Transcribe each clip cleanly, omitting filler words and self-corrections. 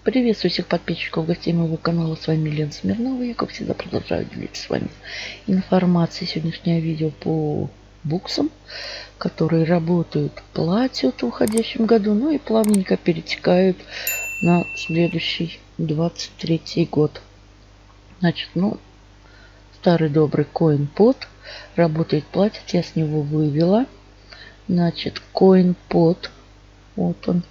Приветствую всех подписчиков, гостей моего канала. С вами Лена Смирнова. Я, как всегда, продолжаю делиться с вами информацией. Сегодняшнее видео по буксам, которые работают, платят в уходящем году, ну и плавненько перетекают на следующий 23 год. Значит, старый добрый CoinPod работает, платит. Я с него вывела. Значит, CoinPod. Вот он.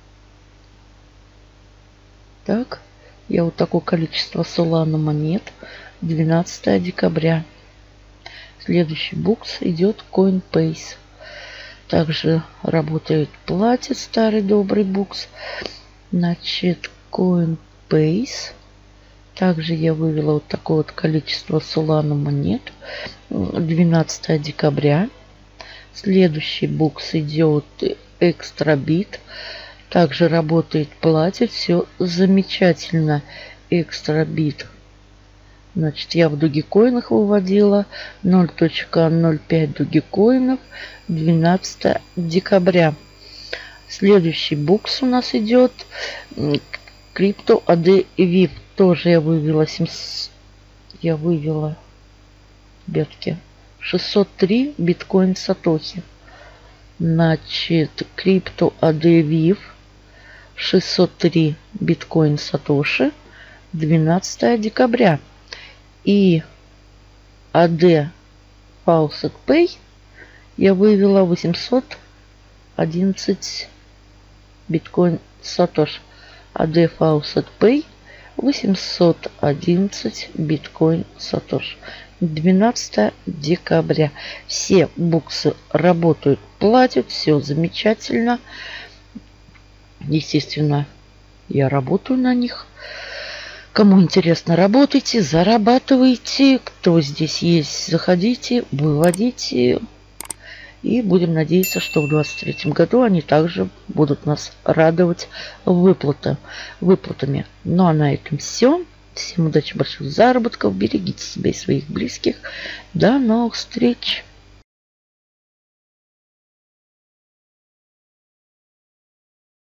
Так, я вот такое количество Solana монет. 12 декабря. Следующий букс идет Coinbase. Также работает, платит старый добрый букс. Значит, Coinbase. Также я вывела вот такое вот количество Solana монет. 12 декабря. Следующий букс идет Extrabit. Также работает, платит. Все замечательно. Extrabit. Значит, я в Dogecoin'ах выводила 0.05 Dogecoin'ов 12 декабря. Следующий букс у нас идет Crypto AD VIP. Тоже я вывела 603 биткоин сатохи. Значит, Crypto AD VIP 603 биткоин сатоши 12 декабря. И AD Faucet Pay я вывела 811 биткоин сатош. AD Faucet Pay 811 биткоин сатош. 12 декабря. Все буксы работают, платят. Все замечательно. Естественно, я работаю на них. Кому интересно, работайте, зарабатывайте. Кто здесь есть, заходите, выводите. И будем надеяться, что в 2023 году они также будут нас радовать выплатами. Ну а на этом все. Всем удачи, больших заработков. Берегите себя и своих близких. До новых встреч.